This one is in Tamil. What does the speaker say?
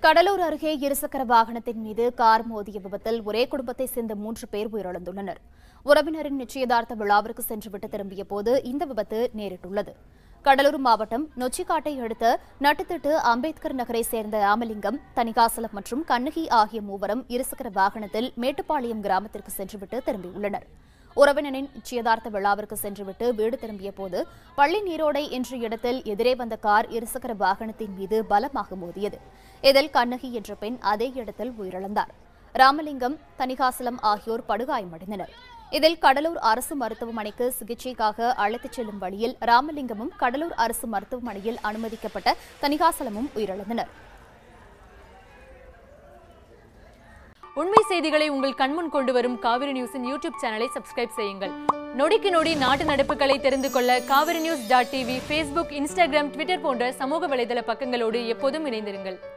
கடலூர் அருகே இருசக்கர வாகனத்தின் மீது கார் மோதிய விபத்தில் ஒரே குடும்பத்தை சேர்ந்த 3 பேர் உயிரிழந்துள்ளனர். உறவினரின் நிச்சயதார்த்த விழாவிற்கு சென்றுவிட்டு திரும்பிய போது இந்த விபத்து நேரிட்டுள்ளது. கடலூர் மாவட்டம் நொச்சிக்காட்டை அடுத்த நட்டுத்திட்டு அம்பேத்கர் நகரை சேர்ந்த ராமலிங்கம், தணிகாசலம் மற்றும் கண்ணகி ஆகிய மூவரும் இருசக்கர வாகனத்தில் மேட்டுப்பாளையம் கிராமத்திற்கு சென்றுவிட்டு திரும்பியுள்ளனர். உறவினரின் நிச்சயதார்த்த விழாவிற்கு சென்றுவிட்டு வீடு திரும்பிய போது பள்ளி நீரோடை என்ற இடத்தில் எதிரே வந்த கார் இருசக்கர வாகனத்தின் மீது பலமாக மோதியது. இதில் கண்ணகி என்ற பெண் அதே இடத்தில் உயிரிழந்தார். ராமலிங்கம், தணிகாசலம் ஆகியோர் படுகாயமடைந்தனர். இதில் கடலூர் அரசு மருத்துவமனைக்கு சிகிச்சைக்காக அழைத்துச் செல்லும் வழியில் ராமலிங்கமும் கடலூர் அரசு மருத்துவமனையில் அனுமதிக்கப்பட்ட தணிகாசலமும் உயிரிழந்தனர். உண்மை செய்திகளை உங்கள் கண்முன் கொண்டு வரும் காவிரி நியூஸின் யூடியூப் சேனலை சப்ஸ்கிரைப் செய்யுங்கள். நொடிக்கு நொடி நாட்டு நடப்புகளை தெரிந்து கொள்ள காவிரி நியூஸ்.tv, Facebook, Instagram, Twitter போன்ற சமூக வலைதள பக்கங்களோடு எப்போதும் இணைந்திருங்கள்.